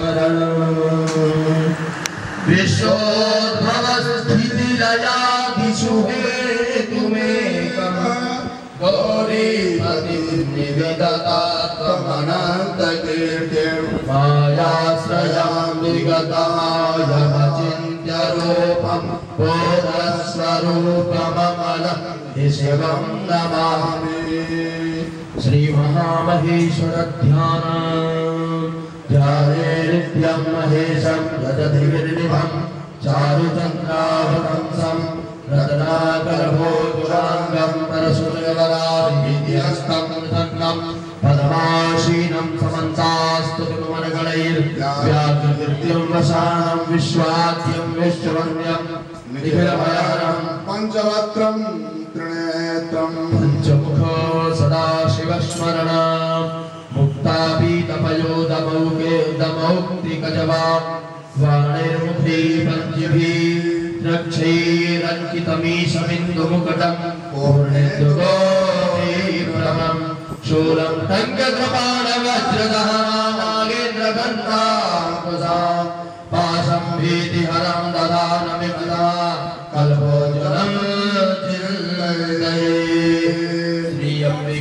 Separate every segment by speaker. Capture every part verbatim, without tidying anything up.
Speaker 1: विश्वोद्भवस्थितिलयादिषु हेतुमेकम् गौरीपतिर्निवेदतात्मनन्तकीर्तिं मायाश्रयां विगतायमचिन्त्य रूपं बोधस्वरूपममलं शिवं नमामि। श्री महामहेश्वर ध्यान ध्याये नित्यं महेशं यदधिर्निभं चारुचन्द्रावतंसं रत्नाकरभोजुराङ्गं परशुरवराभिहस्तं धन्नं पद्माशीनं समन्तास्तुतिमनगणैर्व्याकृतिं वसानं विश्वाद्यं विश्ववन्द्यं निखिलभयानं
Speaker 2: पंचवक्त्रं त्रिनेत्रं
Speaker 1: पंचमुखो सदाशिवस्मरणं मुक्तापीतपयोदमौके दमौक्तिकजवा वाणैर्मुखी पञ्चभिः रक्षैरङ्कितमीशमिन्दुमुकुटं पूर्णेन्दुगोपीप्रभं शूलं टङ्ककृपाणवज्रदहनागेन्द्रगन्धाकुशां पाशं भीतिहरं ददानमिमदा कल्पोज्ज्वलं चिन्तये। श्री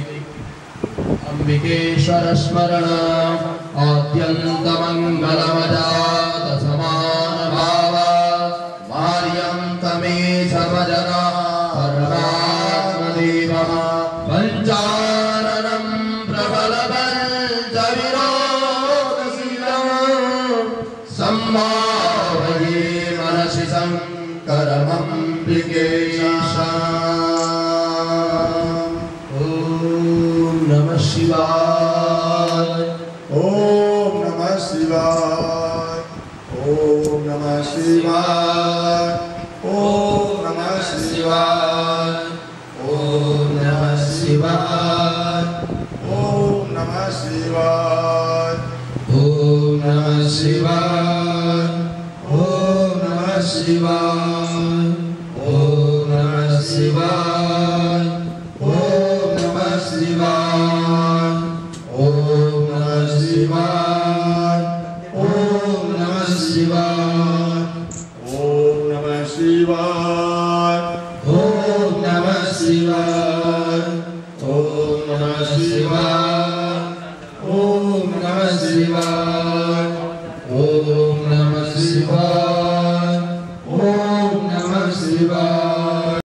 Speaker 1: अम्बिकेश्वर स्मरण आद्यन्तमङ्गलमजात समान भाव मार्यं तमेशमजना परमात्मदेवः पञ्चाननं प्रबलपञ्चविरोधशीलं सम्भावये मनसि शङ्करमम्बिकेशाम्। ॐ नमः शिवाय।
Speaker 2: ओम नमः शिवाय। ओम नमः शिवाय। ओम नमः शिवाय।
Speaker 1: ओम नमः शिवाय।
Speaker 2: ओम नमः शिवाय।
Speaker 1: ओम नमः शिवाय। ओम नमः शिवाय।